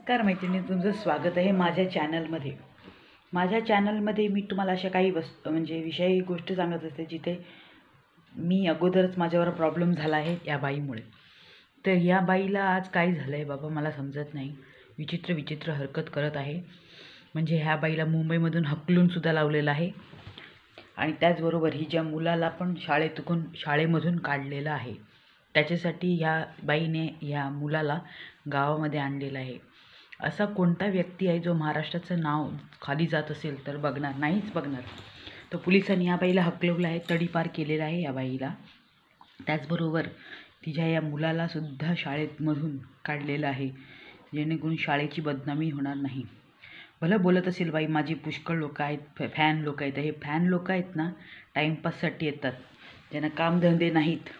नमस्कार मैत्रिणी, तुमचं स्वागत आहे माझ्या चॅनलमध्ये. माझ्या चॅनलमध्ये मी तुम्हाला अशा काही विषयी गोष्ट सांगत असते जिथे मी अगोदरच माझ्यावर प्रॉब्लेम झाला आहे या बाईमुळे. तर या बाईला आज काय झालं आहे बाबा मला समजत नाही. विचित्र हरकत करत आहे. म्हणजे ह्या बाईला मुंबईमधून हकलूनसुद्धा लावलेलं आहे आणि त्याचबरोबर ही ज्या मुलाला पण शाळेमधून काढलेलं आहे. त्याच्यासाठी ह्या बाईने ह्या मुलाला गावामध्ये आणलेलं आहे. असा कोणता व्यक्ती आहे जो महाराष्ट्राचं नाव खाली जात असेल तर नाहीच बघणार. तर पोलिसांनी या बाईला हकलवलं आहे, तडीपार केलेलं आहे या बाईला. त्याचबरोबर तिच्या या मुलालासुद्धा शाळेमधून काढलेलं आहे जेणेकरून शाळेची बदनामी होणार नाही. भलं बोलत असेल बाई, माझी पुष्कळ लोक आहेत, फॅन लोक आहेत. हे फॅन लोक आहेत ना, टाईमपाससाठी येतात. ज्यांना कामधंदे नाहीत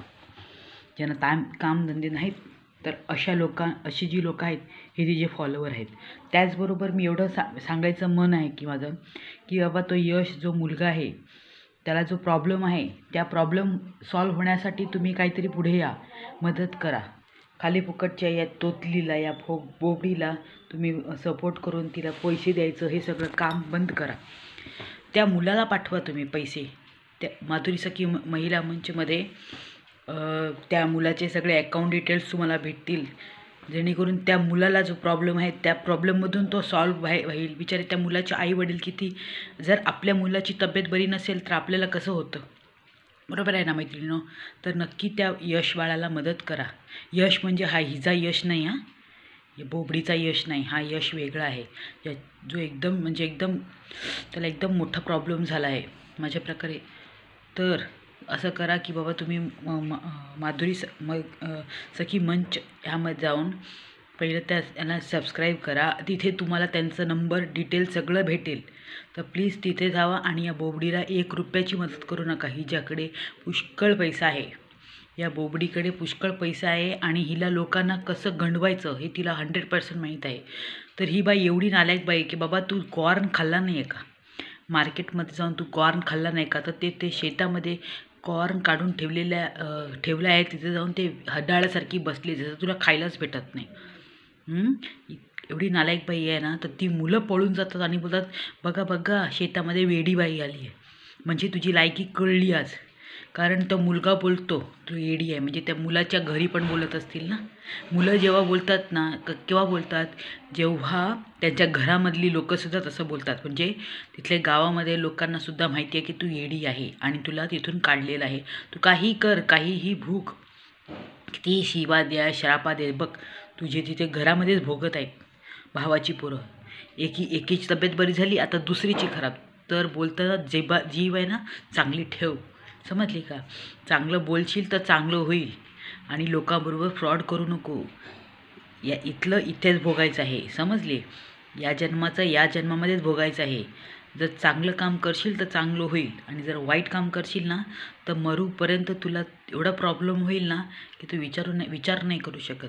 तर अशी जी लोक आहेत हे तिचे फॉलोवर आहेत. त्याचबरोबर मी एवढं सांगायचं मन आहे की माझं की बाबा तो यश जो मुलगा आहे त्याला जो प्रॉब्लेम आहे त्या प्रॉब्लेम सॉल्व्ह होण्यासाठी तुम्ही काहीतरी पुढे या, मदत करा. खाली फुकटच्या या तोतलीला या बोबडीला तुम्ही सपोर्ट करून तिला पैसे द्यायचं हे सगळं काम बंद करा. त्या मुलाला पाठवा तुम्ही पैसे. त्या माधुरी सखी महिला मंचमध्ये त्या मुलाचे सगळे अकाउंट डिटेल्स तुम्हाला भेटतील जेणेकरून त्या मुलाला जो प्रॉब्लेम आहे त्या प्रॉब्लेममधून तो सॉल्व्ह होईल. बिचारे त्या मुलाचे आई वडील किती, जर आपल्या मुलाची तब्येत बरी नसेल तर आपल्याला कसं होतं, बरोबर आहे ना मैत्रिणीनो. तर नक्की त्या यश बाळाला मदत करा. यश म्हणजे हा हिचा यश नाही, हा बोबडीचा यश नाही, हा यश वेगळा आहे जो एकदम त्याला एकदम मोठा प्रॉब्लेम झाला आहे माझ्या प्रकारे. तर असं करा की बाबा तुम्ही माधुरी सखी मंच ह्यामध्ये जाऊन पहिलं त्यांना सबस्क्राईब करा. तिथे तुम्हाला त्यांचं नंबर डिटेल सगळं भेटेल. तर प्लीज तिथे जावा आणि या बोबडीला 1 रुपयाची मदत करू नका. हिच्याकडे पुष्कळ पैसा आहे, या बोबडीकडे पुष्कळ पैसा आहे आणि हिला लोकांना कसं गंडवायचं हे तिला 100% माहीत आहे. तर ही बाई एवढी नालायक बाई की बाबा तू कॉर्न खाल्ला नाही आहे का, मार्केटमध्ये जाऊन तू कॉर्न खाल्ला नाही का, तर ते शेतामध्ये कॉर्न काढून ठेवलं आहे, तिथे जाऊन ते हडाळ्यासारखी बसली, जसं तुला खायलाच भेटत नाही. एवढी नालायक बाई आहे ना, तर ती मुलं पळून जातात आणि बोलतात बघा शेतामध्ये वेडी बाई आली आहे. म्हणजे तुझी लायकी कळली आज, कारण तो मुलगा बोलतो तू येडी आहे. म्हणजे त्या मुलाच्या घरी पण बोलत असतील ना. मुलं जेव्हा बोलतात ना, केव्हा बोलतात, जेव्हा त्यांच्या घरामधली लोकंसुद्धा तसं बोलतात. म्हणजे तिथल्या गावामध्ये लोकांनासुद्धा माहिती आहे की तू येडी आहे आणि तुला तिथून काढलेलं आहे. तू काही कर, काहीही भूक, किती शिवा द्या, श्रापा दे, बघ तुझे तिथे घरामध्येच भोगत आहेत भावाची पोरं. एकीची तब्येत बरी झाली, आता दुसरीची खराब. तर बोलताना जीव आहे ना चांगली ठेव, समजली का. चांगलं बोलशील तर चांगलं होईल आणि लोकांबरोबर फ्रॉड करू नको. इथेच भोगायचं आहे, समजले. या जन्मामध्येच भोगायचं आहे. जर चांगलं काम करशील तर चांगलं होईल आणि जर वाईट काम करशील ना तर मरूपर्यंत तुला एवढा प्रॉब्लेम होईल ना की तू विचार नाही करू शकत.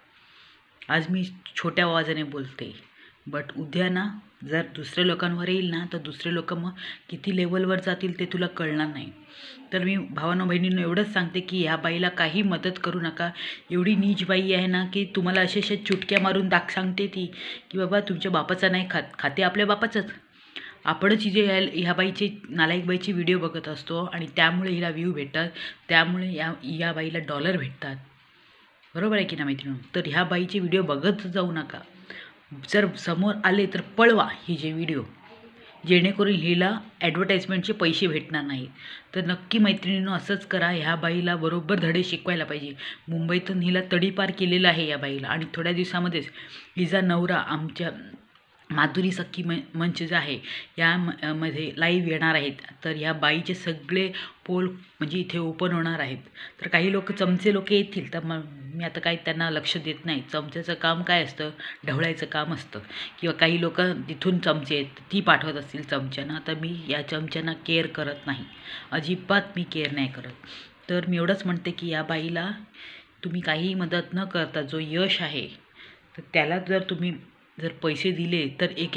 आज मी छोट्या आवाजाने बोलते, बट उद्या ना जर दुसऱ्या लोकांवर येईल ना तर दुसरे लोक मग किती लेवलवर जातील ते तुला कळणार नाही. तर मी भावांनो बहिणींनो एवढंच सांगते की ह्या बाईला काही मदत करू नका. एवढी नीच बाई आहे ना की तुम्हाला अशा चुटक्या मारून सांगते ती की बाबा तुमच्या बापाचा नाही खाते आपल्या बापाचंच. आपणच ह्या बाईचे नालायक बाईचे व्हिडिओ बघत असतो आणि त्यामुळे हिला व्ह्यू भेटतात, त्यामुळे या बाईला डॉलर भेटतात, बरोबर आहे की ना मैत्रिणी. तर ह्या बाईचे व्हिडिओ बघत जाऊ नका. जर समोर आले तर पळवा ही जे व्हिडिओ, जेणेकरून हिला ॲडव्हर्टाईजमेंटचे पैसे भेटणार नाही. तर नक्की मैत्रिणींनो असंच करा. ह्या बाईला बरोबर धडे शिकवायला पाहिजे. मुंबईतून हिला तडीपार केलेलं आहे या बाईला आणि थोड्या दिवसामध्येच हिचा नवरा आमच्या माधुरी सखी मंच जे आहे मध्ये लाईव्ह येणार आहेत. तर ह्या बाईचे सगळे पोल म्हणजे इथे ओपन होणार आहेत. तर काही चमचे लोक येतील, तर मी आता काही त्यांना लक्ष देत नाही. चमच्याचं काम काय असतं, ढवळायचं काम असतं. किंवा काही लोक तिथून चमचे आहेत ती पाठवत असतील चमच्यांना, तर मी या चमच्यांना केअर करत नाही, अजिबात मी केअर नाही करत. तर मी एवढंच म्हणते की या बाईला तुम्ही काही मदत न करता जो यश आहे तर त्याला जर पैसे दिले तर एक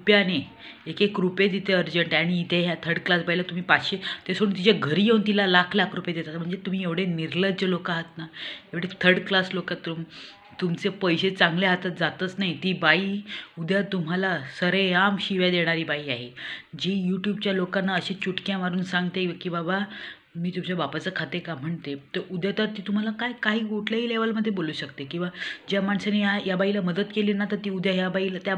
रुपये तिथे अर्जंट आहे. आणि इथे ह्या थर्ड क्लास बाईला तुम्ही 500 ते सोडून तिच्या घरी येऊन तिला लाख रुपये देतात. म्हणजे तुम्ही एवढे निर्लज्ज लोक आहात ना, एवढे थर्ड क्लास लोक तुमचे पैसे चांगल्या हातात जातच नाही. ती बाई उद्या तुम्हाला सरेआम शिव्या देणारी बाई आहे, जी यूट्यूबच्या लोकांना अशी चुटक्या मारून सांगते की बाबा मी तुमच्या बापाचं खाते का म्हणते. तर उद्या तर ती तुम्हाला काही कुठल्याही लेवलमध्ये बोलू शकते. किंवा ज्या माणसाने या बाईला मदत केली ना, तर ती उद्या ह्या बाईला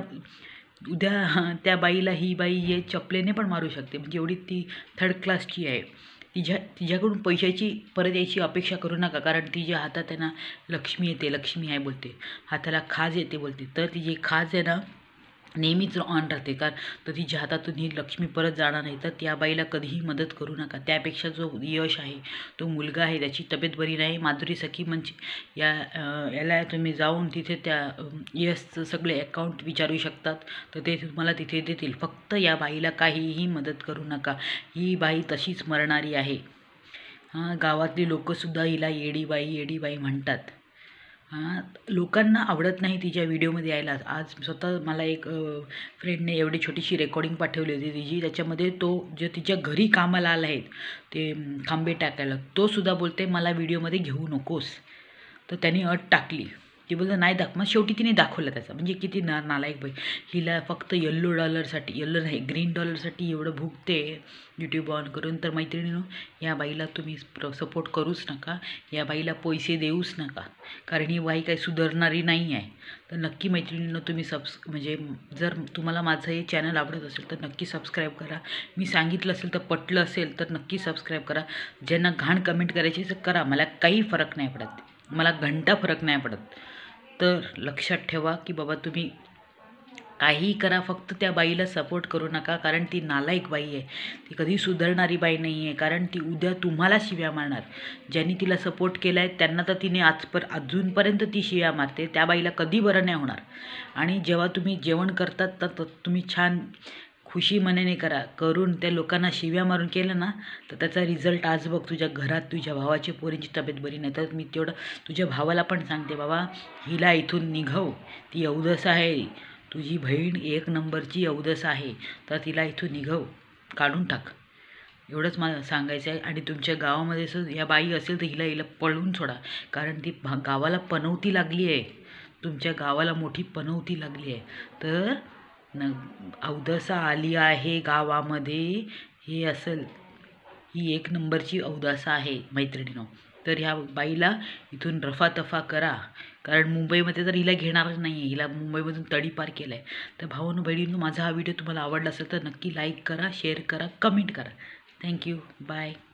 त्या बाईला ही बाई हे चपलेने पण मारू शकते. म्हणजे एवढी ती थर्ड क्लासची आहे. तिच्याकडून पैशाची परत यायची अपेक्षा करू नका, कारण तिच्या हातात आहे ना लक्ष्मी येते, लक्ष्मी आहे बोलते, हाताला खाज येते बोलते. तर तिची खाज आहे ना नेहमीच ऑन राहते, तर तिच्या हातातून ही लक्ष्मी परत जाणार नाही. तर त्या बाईला कधीही मदत करू नका. त्यापेक्षा जो यश आहे, तो मुलगा आहे, त्याची तब्येत बरी नाही, माधुरी सखी म्हणजे याला तुम्ही जाऊन तिथे त्या यशचं सगळे अकाउंट विचारू शकतात, तर ते तुम्हाला तिथे देतील. फक्त या बाईला काहीही मदत करू नका. ही बाई तशीच मरणारी आहे. गावातली लोकंसुद्धा हिला येडीबाई म्हणतात. लोकांना आवडत नाही तिच्या व्हिडिओमध्ये यायला. आज स्वतः मला एक फ्रेंडने एवढी छोटीशी रेकॉर्डिंग पाठवली होती तिची. त्याच्यामध्ये तो जे तिच्या घरी कामाला आला आहेत ते खांबे टाकायला, तो सुद्धा बोलते मला व्हिडिओमध्ये घेऊ नकोस. तर त्यांनी अट टाकली. ती बोलते नाही मग शेवटी तिने दाखवलं त्याचा. म्हणजे किती नालायक बाई. हिला फक्त येल्लो नाही ग्रीन डॉलरसाठी एवढं भुगते यूट्यूब ऑन करून. तर मैत्रिणींनो, या बाईला तुम्ही सपोर्ट करूच नका, या बाईला पैसे देऊच नका, कारण ही बाई काही सुधारणारी नाही आहे. तर नक्की मैत्रिणींनो तुम्ही म्हणजे जर तुम्हाला माझं हे चॅनल आवडत असेल तर नक्की सबस्क्राईब करा. मी सांगितलं असेल तर पटलं असेल तर नक्की सबस्क्राईब करा. ज्यांना घाण कमेंट करायची तर करा, मला काही फरक नाही पडत, मला घंटा फरक नाही पडत. तर लक्षात ठेवा की बाबा तुम्ही काही करा, फक्त त्या बाईला सपोर्ट करू नका, कारण ती नालायक बाई आहे, ती कधी सुधारणारी बाई नाही आहे. कारण ती उद्या तुम्हाला शिव्या मारणार. ज्यांनी तिला सपोर्ट केला आहे त्यांना तर तिने अजूनपर्यंत ती शिव्या मारते. त्या बाईला कधी बरं नाही होणार. आणि जेव्हा तुम्ही जेवण करतात तर तुम्ही छान खुशी मनाने करून त्या लोकांना शिव्या मारून केलं ना, तर त्याचा रिझल्ट आज बघ. तुझ्या घरात तुझ्या भावाची पोरींची तब्येत बरी नाही, तर मी तेवढं तुझ्या भावाला पण सांगते बाबा हिला इथून निघव. ती अवदस आहे, तुझी बहीण एक नंबरची अवदस आहे, तर तिला इथून निघव, काढून टाक. एवढंच मला सांगायचं आहे. आणि तुमच्या गावामध्ये या बाई असेल तर हिला पळवून सोडा, कारण ती गावाला पनवती लागली आहे. तुमच्या गावाला मोठी पनवती लागली आहे. तर अवदसा आली आहे गावामध्ये, हे असेल ही एक नंबरची अवदसा आहे मैत्रिणीनो. तर ह्या बाईला इथून रफातफा करा, कारण मुंबईमध्ये तर हिला घेणारच नाही आहे. हिला मुंबईमधून तडीपार केलं आहे. तर भावांनो बहिणींनो, माझा हा व्हिडिओ तुम्हाला आवडला असेल तर नक्की लाईक करा, शेअर करा, कमेंट करा. थँक्यू. बाय.